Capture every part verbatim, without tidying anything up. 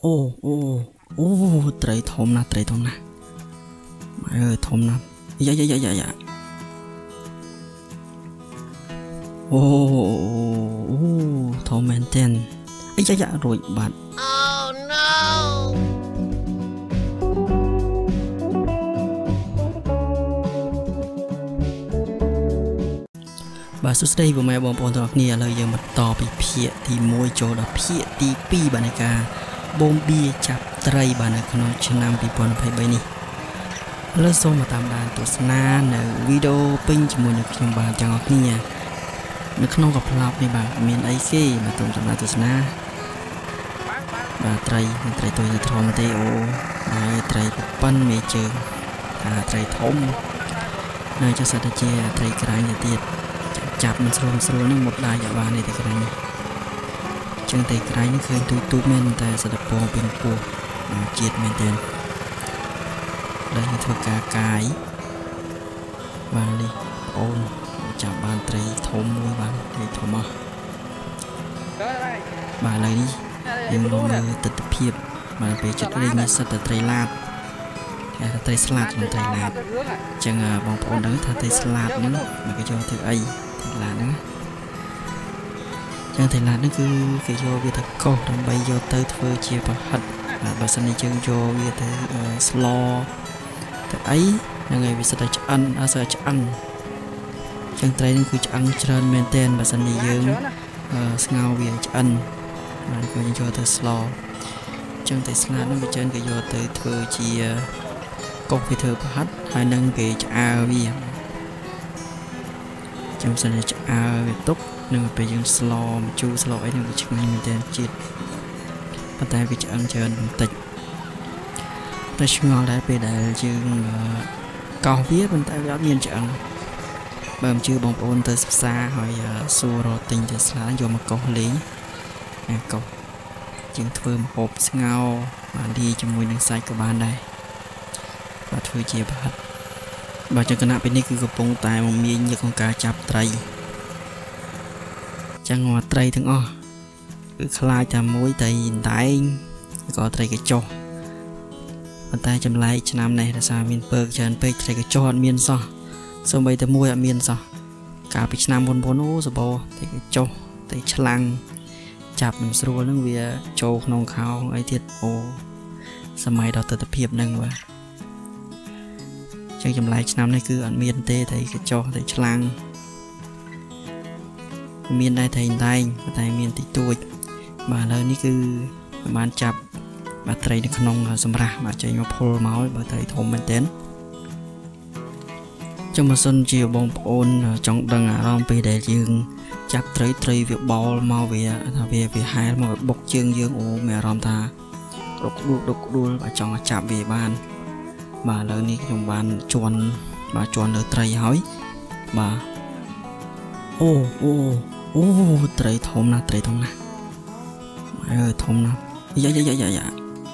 អូអូអូត្រីធំណាស់ត្រីធំណាស់អើធំណាស់យ៉ាយ៉ាយ៉ាយ៉ាអូអូធំមែនទែនអីយ៉ាយ៉ារួចបាត់ Oh no បាទសួស្តីបងប្អូនទាំងអស់គ្នាឥឡូវយើងបន្តពីភាគទីមួយចូលដល់ភាគទីពីរបាទនៃការបូមបៀចាប់ត្រីបាទនៅក្នុងឆ្នាំពីរពាន់ยี่สิบสามនេះឥឡូវសូមមកតាមដានទស្សនានៅវីដេអូពេញជាមួយនឹងខ្ញុំបាទទាំងអស់គ្នានៅក្នុងកាប្លោកនេះបាទមានអីគេមកតាមចំណាយទស្សនាបាទត្រីត្រីទុយទៅធំទេអូហើយត្រីប៉ិនមេជើងអាត្រីធំនៅចសាទៅជាត្រីក្រាញ់ទៅទៀតចាប់មិនស្រួលស្រួលនឹងមុតដាច់អាបាននេះតែក្រាញ់ចឹងតែក្រាញ់ឃើញទូទូមែនតែសត្វពងពេញពោះជាតិមែនទេដែលធ្វើការកាយបាទនេះអូនចាប់បានត្រីធំមួយបាទត្រីធំអស់បាទឥឡូវនេះយើងលងមើលទស្សនភាពបាទពេលចិត្តលេងនេះសិតតែត្រីឡាតតែត្រីស្លាតមិនត្រីឡាតអញ្ចឹងបងប្អូនដឹងថាត្រីស្លាតហ្នឹងមកគេយកធ្វើអីត្រីឡាតហ្នឹងចឹងត្រីឡាតហ្នឹងគឺគេយកវាទៅកោសដើម្បីយកទៅធ្វើជាប្រហិតបើសិនជាយើងយកវាទៅស្លទៅអីហ្នឹងហើយវាសិតតែឆ្អិនអត់ស្អីឆ្អិនចឹងត្រីហ្នឹងគឺឆ្អិនច្រើនមែនទែនបើសិនជាយើងស្ងោរវាឆ្អិនបានក៏យើងយកទៅស្លចឹងត្រីស្លាតហ្នឹងវាច្រើនគេយកទៅធ្វើជាកុកវាធ្វើប្រហិតហើយនឹងគេឆ្អើវាចឹងសិនជាឆ្អើវាទុកនឹងពេលយើងស្លម្ជូរស្លអីនឹងវាឆ្ងាញ់មែនទែនជាតិប៉ុន្តែវាឆ្អិនច្រើនបន្តិចតែឆ្ងល់ដែរពេលដែលយើងកោសវាប៉ុន្តែវាអត់មានឆ្អិនបើមិនជឿបងប្អូនទៅសិក្សាហើយសួររកទិញទៅស្លាយកមកកោសលេងអាកោសជាងធ្វើម្ហូបស្ងោរបានលាយជាមួយនឹងសាច់ក៏បានដែរបាទធ្វើជាប្រហិតបាទចឹងគណៈពេលនេះគឺកំពុងតែមមាញឹកក្នុងការចាប់ត្រីចឹងមកត្រីទាំងអស់គឺខ្លាចតែមួយត្រីដែងក៏ត្រីកញ្ចុះប៉ុន្តែចម្លែកឆ្នាំនេះដោយសារមានពើកច្រើនពេកត្រីកញ្ចុះអត់មានសោះសូម្បីតែមួយអត់មានសោះកាលពីឆ្នាំមុនមុនអូសបោត្រីកញ្ចុះត្រីឆ្លាំងចាប់មិនស្រួលហ្នឹងវាចូលក្នុងខោអីទៀតអូសម័យដល់ទស្សនភាពហ្នឹងបាទចឹងចម្លែកឆ្នាំនេះគឺអត់មានទេត្រីកញ្ចុះត្រីឆ្លាំងមានដែរត្រីដែងតែមានតិចតួចបាទឥឡូវនេះគឺបានចាប់បាទត្រីនៅក្នុងសម្រាប់បាទចេញមកភុលមកបើត្រីធំមែនទែនចាំបើសិនជាបងប្អូនចង់ដឹងអារម្មណ៍ពេលដែលយើងចាប់ត្រីត្រីវាបោលមកវាថាវាវាហែលមកបុកជើងយើងអូមានអារម្មណ៍ថាដុកដួលដុកដួលបាទចង់ចាប់វាបានបាទឥឡូវនេះខ្ញុំបានជន់បាទជន់លើត្រីហើយបាទអូអូអូត្រីធំណាស់ត្រីធំណាស់អើធំណាស់យ៉ាយ៉ាយ៉ាយ៉ា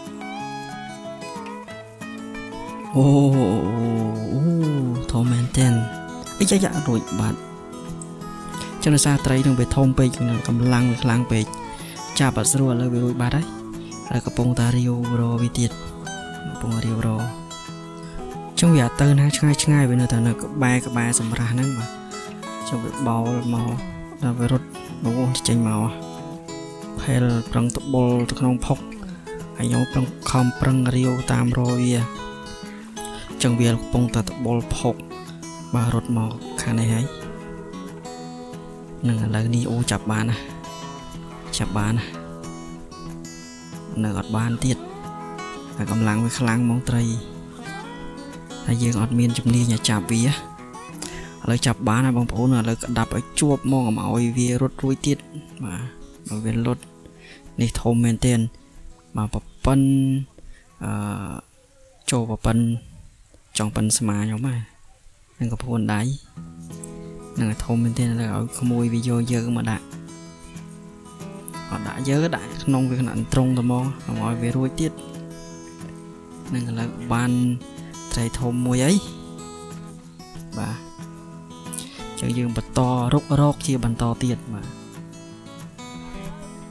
អូអូធំមែនទែនអីយ៉ាយ៉ារួចបាត់ចឹងដោយសារត្រីនឹងវាធំពេកកម្លាំងវាខ្លាំងពេកចាប់អត់ស្រួលឥឡូវវារួចបាត់ហើយហើយកំពុងតារាវរវាទៀតកំពុងរាវរចឹងវាអត់ទៅណាឆ្ងាយឆ្ងាយវានៅតែនៅក្បែរក្បែរសម្រាប់ហ្នឹងបាទចុះវាបោលមកដល់វារត់មកចេញមកផែលប្រឹងតបុលទៅក្នុងផុកហើយខ្ញុំប្រឹងខំប្រឹងរាវតាមរវាចឹងវាកំពុងតែតបុលផុកបាទរត់មកខាងនេះហើយនឹងឥឡូវនេះអូចាប់បានណាចាប់បានណានៅអត់បានទៀតតែកម្លាំងវាខ្លាំងហ្មងត្រីហើយយើងអត់មានជំនាញចាប់វាឥឡូវចាប់បានហើយបងប្អូនឥឡូវក្តាប់ឲ្យជាប់ហ្មងកុំឲ្យវារត់រួចទៀតបាទបើវាលុតនេះធំមែនទែនបាទប៉ប៉ិនអឺចូលប៉ប៉ិនចង់ប៉ិនស្មាខ្ញុំហ่าនឹងកពួនដៃនឹងធំមែនទែនឥឡូវឲ្យក្មួយវាយកយើងមកដាក់អត់ដាក់យើងដាក់ក្នុងវាខ្នាតត្រង់ទៅហ្មងកុំឲ្យវារួចទៀតនឹងឥឡូវបានត្រីធំមួយអីបាទចឹងយើងបន្តរុករកជាបន្តទៀតបាទ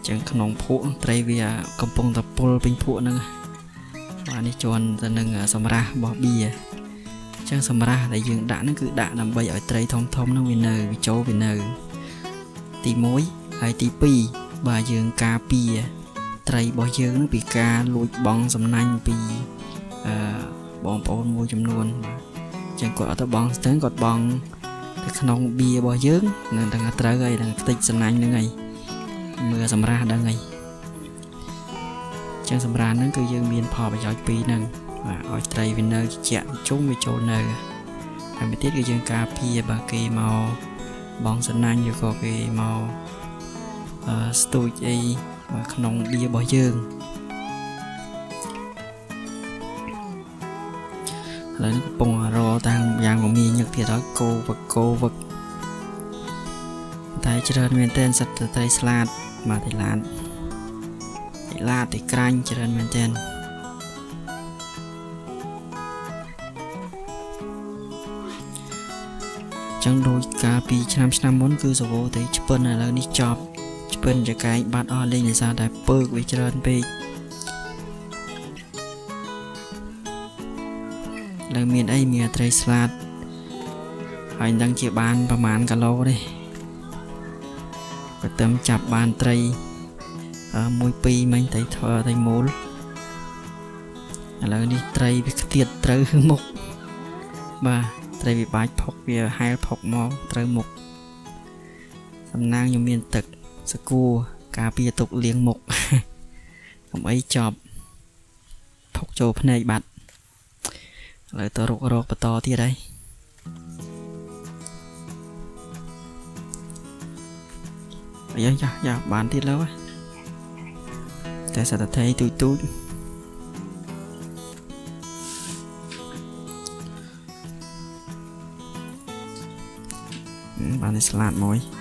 ចឹងក្នុងភក់ត្រីវាកំពុងតែពុលពេញភក់ហ្នឹងបាទនេះជន់ទៅនឹងសម្រាប់របស់បៀចឹងសម្រាប់ដែលយើងដាក់ហ្នឹងគឺដាក់ដើម្បីឲ្យត្រីធំធំហ្នឹងវានៅវាចូលវានៅទីមួយហើយទីពីរបាទយើងការពារត្រីរបស់យើងហ្នឹងពីការលួចបងសំណាញ់ពីអឺបងប្អូនមួយចំនួនចឹងគាត់អត់ទៅបងស្ទឹងគាត់បងទៅក្នុងបៀរបស់យើងនឹងទាំងត្រូវហើយទាំងខ្ទេចសំណាញ់ហ្នឹងហើយមើលសម្រាប់ដឹងហើយចឹងសម្រាប់ហ្នឹងគឺយើងមានផលប្រយោជន៍ពីរហ្នឹងបាទឲ្យត្រីវានៅជាក់ជុំវាចូលនៅហើយមួយទៀតគឺយើងការពារបាទគេមកបងសំណាញ់ឬក៏គេមកអឺស្ទូចអីក្នុងបៀរបស់យើងឥឡូវនេះកំពុងរកតាមយ៉ាងមមាញឹកទៀតហើយកោវឹកកោវឹកតែច្រើនមែនតើសត្វត្រីស្លាតបាទទីឡានទីឡាទីក្រាញ់ច្រើនមែនតើចឹងដូចកាលពីឆ្នាំឆ្នាំមុនគឺសវោទៅឆ្ពិនឥឡូវនេះចប់ឆ្ពិនចកែងបាត់អស់លេងដោយសារតែពើកវាច្រើនពេកលើមានអីមានត្រីស្លាតហើយដឹងជាបានប្រហែលគីឡូទេក៏ទៅចាប់បានត្រីមួយពីរមិញទៅធ្វើទៅមូលឥឡូវនេះត្រីវាខ្ទាតត្រូវមុខបាទត្រីវាបាច់ផុកវាហែលផុកមកត្រូវមុខសំណាងខ្ញុំមានទឹកសគួរការពារទុកលៀងមុខកុំអីចប់ផុកចូលភ្នែកបាត់ឥឡូវទៅរករកបន្តទៀតហើយអាយ៉ាយ៉ាយ៉ាបានទៀតលើតែសត្វថៃទូចទូចបានស្លាតមួយ